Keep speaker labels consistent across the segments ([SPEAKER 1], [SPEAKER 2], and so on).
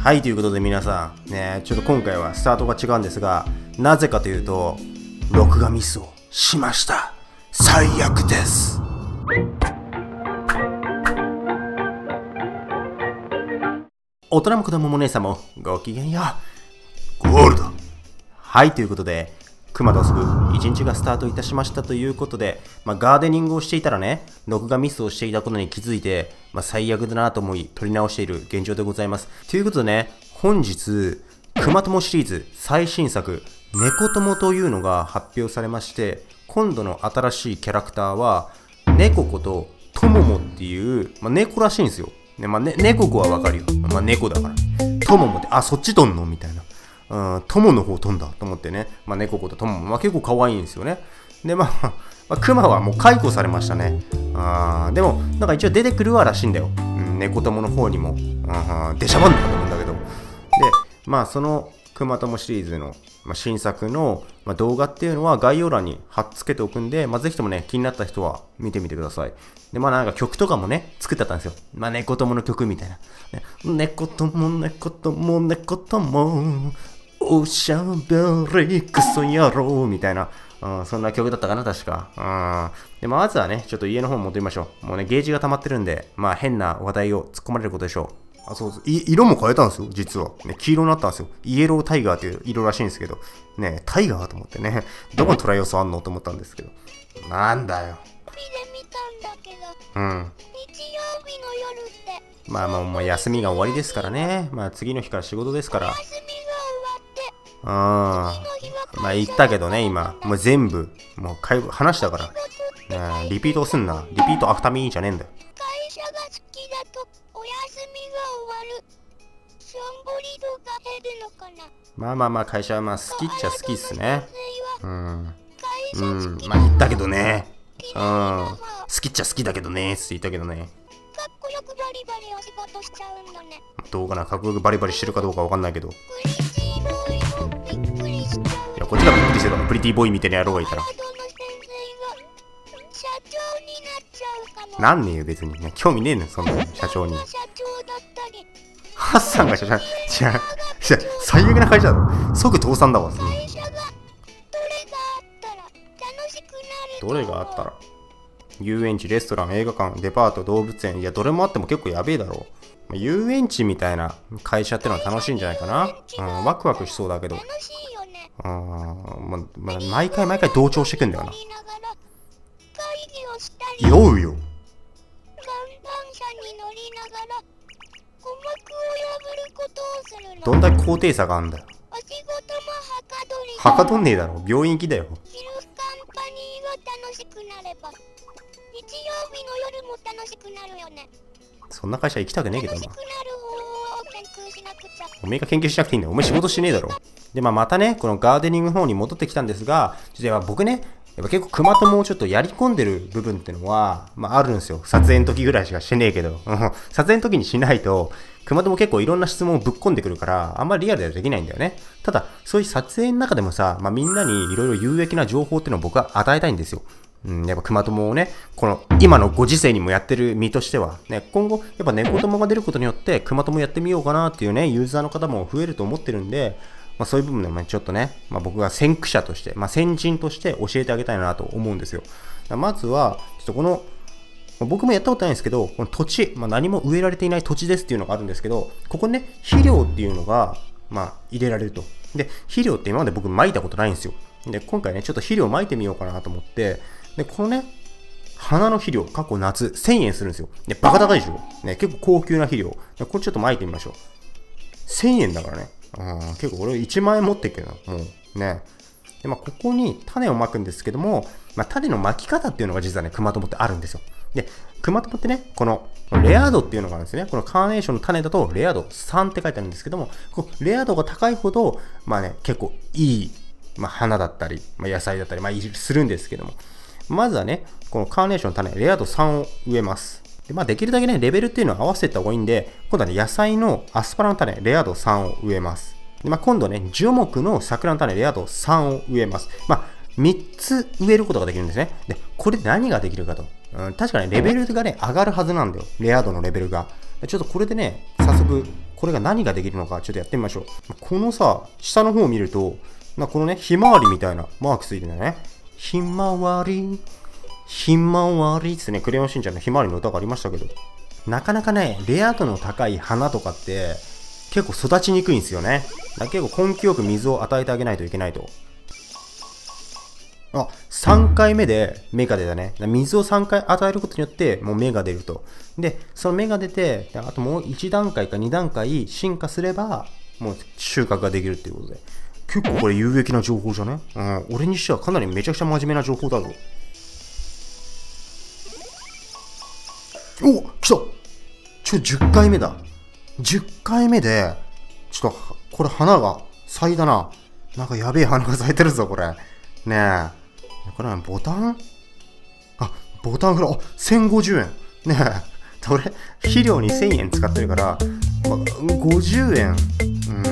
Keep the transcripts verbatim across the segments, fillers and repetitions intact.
[SPEAKER 1] はい、ということで皆さん、ね、ちょっと今回はスタートが違うんですが、なぜかというと、録画ミスをしました。最悪です。大人も子供も姉さんもごきげんよう。ゴールド。はい、ということで、熊と遊ぶ一日がスタートいたしましたということで、まあ、ガーデニングをしていたらね、録画ミスをしていたことに気づいて、まあ、最悪だなと思い、撮り直している現状でございます。ということでね、本日、熊友シリーズ最新作、猫友というのが発表されまして、今度の新しいキャラクターは、猫子とトモモっていう、まあ、猫らしいんですよ。ね、まあ、ね、猫子はわかるよ。まあ、猫だから。トモモって、あ、そっちとんのみたいな。うん、友の方飛んだと思ってね、まあ、猫子と友も、まあ、結構可愛いんですよね。で、まあ、まあ、クマはもう解雇されましたね。あでも、なんか一応出てくるはらしいんだよ。うん、猫友の方にも。あ出しゃばんだと思うんだけど。で、まあ、そのクマ友シリーズの、まあ、新作の、まあ、動画っていうのは概要欄に貼っつけておくんで、まあ、ぜひともね、気になった人は見てみてください。で、まあなんか曲とかもね、作ってあったんですよ。まあ、猫友の曲みたいな。ね、猫友、猫友、猫友。おしゃべりクソ野郎みたいな、うん、そんな曲だったかな、確か。うん、でまずはね、ちょっと家の方戻りましょう。もうね、ゲージが溜まってるんで、まあ変な話題を突っ込まれることでしょう。あ、そうそう。い色も変えたんですよ、実は。ね、黄色になったんですよ。イエロータイガーっていう色らしいんですけど、ね、タイガーと思ってね、どこにトライ要素あんのと思ったんですけど。なんだよ。うん。日曜日の夜って。まあもう、もう休みが終わりですからね。まあ次の日から仕事ですから。ああ、まあ言ったけどね、今。もう全部、もう会話したから。ね、リピートすんな。リピートアフタミーじゃねえんだよ。会社が好きだと、お休みが終わる。しょんぼり度が減るのかな。まあまあまあ、会社はまあ好きっちゃ好きっすね。うん。うん、まあ言ったけどね。うん。好きっちゃ好きだけどねって言ったけどね。かっこよくバリバリお仕事しちゃうんだね。どうかな、かっこよくバリバリしてるかどうかわかんないけど。いや、こっちがびっくりしてたの。プリティーボーイみたいな野郎がいたら。なんねえよ、別に。ね、興味ねえの、そんな社長に。ハッサンが社長、違う、違う、最悪な会社だろ。即倒産だわ、そんな。どれがあったら遊園地、レストラン、映画館、デパート、動物園。いや、どれもあっても結構やべえだろう。遊園地みたいな会社ってのは楽しいんじゃないかな。うん、ワクワクしそうだけど。あままあ、毎回毎回同調してくんだよな。酔うよ。どんだけ高低差があんだよ。はかどんねえだろ。病院行きだよ。そんな会社行きたくねえけどな。おめえが研究しなくていいんだよ。おめえ仕事しねえだろ。で、まあ、またね、このガーデニングの方に戻ってきたんですが、実は僕ね、やっぱ結構熊ともちょっとやり込んでる部分ってのは、まああるんですよ。撮影の時ぐらいしかしてねえけど。撮影の時にしないと、熊とも結構いろんな質問をぶっ込んでくるから、あんまりリアルではできないんだよね。ただ、そういう撮影の中でもさ、まあみんなにいろいろ有益な情報っていうのを僕は与えたいんですよ。うん、やっぱ熊友をね、この今のご時世にもやってる身としては、ね、今後、やっぱ猫友が出ることによって、熊友やってみようかなっていうね、ユーザーの方も増えると思ってるんで、まあ、そういう部分でもちょっとね、まあ、僕が先駆者として、まあ、先人として教えてあげたいなと思うんですよ。まずは、ちょっとこの、僕もやったことないんですけど、この土地、まあ、何も植えられていない土地ですっていうのがあるんですけど、ここにね、肥料っていうのが、まあ、入れられると。で、肥料って今まで僕撒いたことないんですよ。で、今回ね、ちょっと肥料撒いてみようかなと思って、で、このね、花の肥料、過去夏、せんえんするんですよ。で、バカ高いでしょ。ね、結構高級な肥料。でこれちょっと撒いてみましょう。せんえんだからね。あ結構俺いちまんえん持ってるけど、もうね。で、まあ、ここに種をまくんですけども、まあ、種のまき方っていうのが実はね、クマ友ってあるんですよ。で、クマ友ってね、このレア度っていうのがあるんですね。このカーネーションの種だとレア度さんって書いてあるんですけども、こうレア度が高いほど、まあね、結構いい、まあ、花だったり、まあ、野菜だったり、まあ、するんですけども、まずはね、このカーネーションの種、レア度さんを植えます。でまあ、できるだけね、レベルっていうのを合わせた方がいいんで、今度はね、野菜のアスパラの種、レア度さんを植えます。でまあ、今度はね、樹木の桜の種、レア度さんを植えます。まあ、みっつ植えることができるんですね。で、これで何ができるかと。うん、確かにレベルがね、上がるはずなんだよ。レア度のレベルが。ちょっとこれでね、 早速これが何ができるのかちょっとやってみましょう。このさ、下の方を見ると、なこのね、ひまわりみたいなマークついてるんだね。ひまわり、ひまわりってね、クレヨンしんちゃんのひまわりの歌がありましたけど、なかなかね、レア度の高い花とかって結構育ちにくいんですよね。だから結構根気よく水を与えてあげないといけないと。あ、さんかいめで芽が出たね。水をさんかい与えることによってもう芽が出ると。で、その芽が出て、あともういち段階かに段階進化すれば、もう収穫ができるっていうことで。結構これ有益な情報じゃね？うん、俺にしてはかなりめちゃくちゃ真面目な情報だぞ。お、来た！ちょ、じゅっかいめだ。じゅっかいめで、ちょっと、これ花が咲いたな。なんかやべえ花が咲いてるぞ、これ。ねえ。これはボタン？あ、ボタンフラ、あ、せんごじゅうえん。ねえ。俺、肥料にせんえん使ってるから、まあ、ごじゅうえん。うん、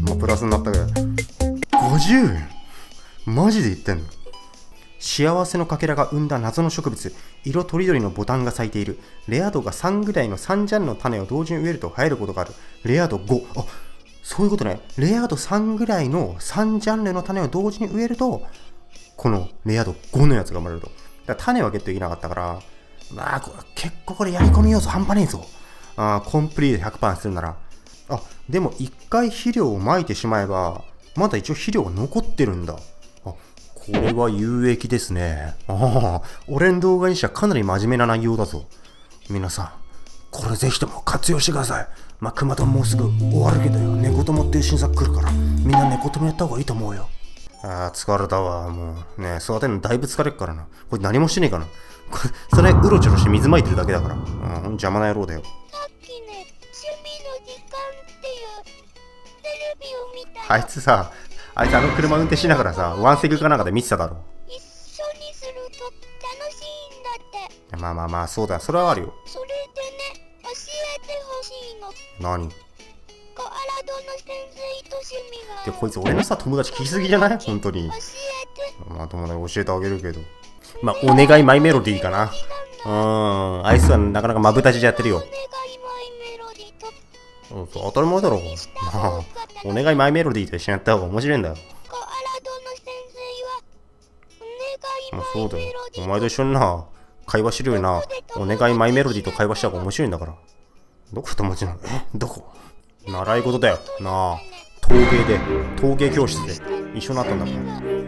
[SPEAKER 1] まあ、プラスになったけど。ごじゅうえん？マジで言ってんの？幸せのかけらが生んだ謎の植物。色とりどりのボタンが咲いている。レア度がさんぐらいのさんジャンルの種を同時に植えると生えることがある。レア度ご。あ、そういうことね。レア度さんぐらいのさんジャンルの種を同時に植えると、このレア度ごのやつが生まれると。だから種はゲットできなかったから、まあ、結構これやり込み要素半端ねえぞ。あ、コンプリート ひゃくパーセント するなら。あ、でも一回肥料をまいてしまえば、まだ一応肥料が残ってるんだ。あ、これは有益ですね。ああ、俺の動画にしてはかなり真面目な内容だぞ。皆さん、これぜひとも活用してください。まあ、熊ともうすぐ終わるけどよ。猫友っていう新作来るから、みんな猫友やった方がいいと思うよ。ああ、疲れたわ。もうね、育てるのだいぶ疲れるからな。これ何もしてねえかな。これ、それうろちょろして水まいてるだけだから。うん、邪魔な野郎だよ。
[SPEAKER 2] さっきね、趣味の時間っていうテレビを見たの。
[SPEAKER 1] あいつさ、あいつあの車運転しながらさ、ワンセグかなんかで見てただろ。
[SPEAKER 2] 一緒にすると楽しいんだって。
[SPEAKER 1] まあまあまあ、そうだ。それはあるよ。
[SPEAKER 2] それでね、教えてほしいの。
[SPEAKER 1] 何？
[SPEAKER 2] コアラドの先生と趣味が。
[SPEAKER 1] で、こいつ俺のさ、友達聞きすぎじゃない？本当に。
[SPEAKER 2] 教えて。
[SPEAKER 1] まあ、友達教えてあげるけど。まあ、お願いマイメロディーかな。うーん、あいつはなかなかまぶたじでやってるよ。
[SPEAKER 2] お願いマイメロディーと。
[SPEAKER 1] そうそう、当たり前だろ。まあ、お願いマイメロディーと一緒にやった方が面白いんだよ。
[SPEAKER 2] コアラドの先生は、お願い
[SPEAKER 1] まあ、そうだよ
[SPEAKER 2] マイメロ。ディー。
[SPEAKER 1] お前と一緒にな、会話してるよな。お願いマイメロディーと会話した方が面白いんだから。どこ友達なの？え？どこ？習い事だよ。なあ。陶芸で、陶芸教室で一緒になったんだから。うん、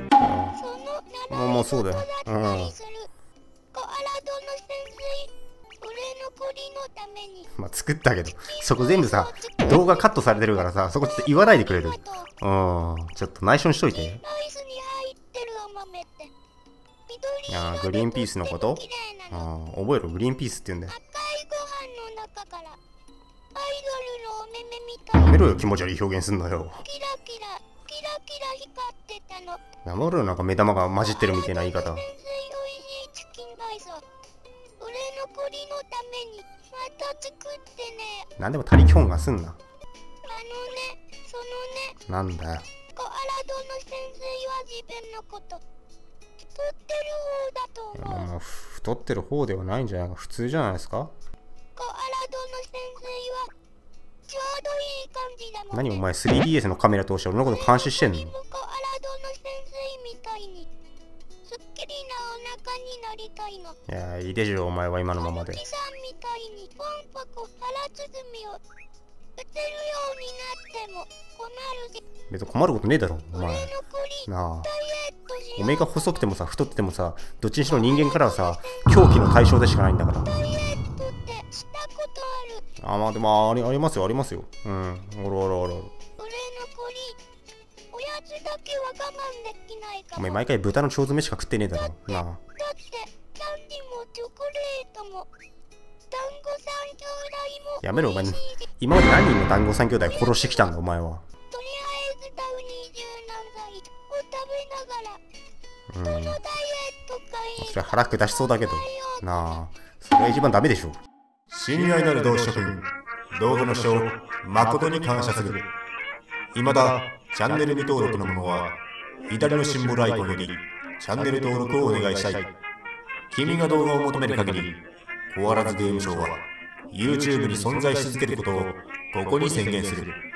[SPEAKER 1] まあまあそうだよ。うん。
[SPEAKER 2] コアラドの先生、俺の鳥のために。
[SPEAKER 1] まあ作ったけど、そこ全部さ、動画カットされてるからさ、そこちょっと言わないでくれる？うん。ちょっと内緒にしといて。
[SPEAKER 2] ライスに入ってるお豆って緑
[SPEAKER 1] いやー、グリーンピースのこと？ああ、覚えろ、グリーンピースって言うんだよ。
[SPEAKER 2] 赤いご飯の中からアイドルのお目目みたいな。
[SPEAKER 1] やめろよ、気持ち悪い表現すんのよ。
[SPEAKER 2] キラキラキラキラ光ってたの。
[SPEAKER 1] やめろよ、なんか目玉が混じってるみたいな言い方。
[SPEAKER 2] 先生おいしいチキンライスを俺の鳥のためにまた作ってね。
[SPEAKER 1] なんでも他力本願すんな。
[SPEAKER 2] あのね、そのね、
[SPEAKER 1] なんだよ。
[SPEAKER 2] コアラドの先生は自分のこと太ってる方だと
[SPEAKER 1] いや、
[SPEAKER 2] 思う。
[SPEAKER 1] まあまあ、太ってる方ではないんじゃないか。普通じゃないですか。
[SPEAKER 2] コアラドの先生はちょうどいい感じだもんね。
[SPEAKER 1] 何お前 スリーディーエス のカメラ通して俺のこと監視してんの？
[SPEAKER 2] コアラドの先生みたいにすっきりなお腹になりたいの。
[SPEAKER 1] いや、いいでしょ、お前は今のままで。
[SPEAKER 2] おじさんみたいにポンポコ腹鼓を打てるようになっても困るし。
[SPEAKER 1] 別に困ることねえだろ、お前。
[SPEAKER 2] 俺の鳥
[SPEAKER 1] なあ。
[SPEAKER 2] ダイエットしよう。
[SPEAKER 1] おめえが細くてもさ、太っててもさ、どっちにしろ人間からはさ、狂気の対象でしかないんだから。
[SPEAKER 2] ダイエットってしたことある？
[SPEAKER 1] あ、まあでもあり、ありますよ、ありますよ。うん。おるおるおるおる。
[SPEAKER 2] 俺の鳥おやつだけは我慢できないかも。
[SPEAKER 1] お前毎回豚の腸詰めしか食ってねえだろ。なあ。
[SPEAKER 2] だってキャンディもチョコレートも団子三兄弟も
[SPEAKER 1] やめろ、お前
[SPEAKER 2] 美味しいし。
[SPEAKER 1] 今まで何人の団子三兄弟殺してきたんだ、お前は。
[SPEAKER 2] とりあえずダウニー柔軟剤を食べながら、
[SPEAKER 1] うん。
[SPEAKER 2] このダイエット会
[SPEAKER 1] それ腹下しそうだけど。なあ。それが一番ダメでしょ。
[SPEAKER 3] 親愛なる同志諸君、動画の視聴誠に感謝する。未だチャンネル未登録の者は左のシンボルアイコンよりチャンネル登録をお願いしたい。君が動画を求める限りコアラズゲームショーは YouTube に存在し続けることをここに宣言する。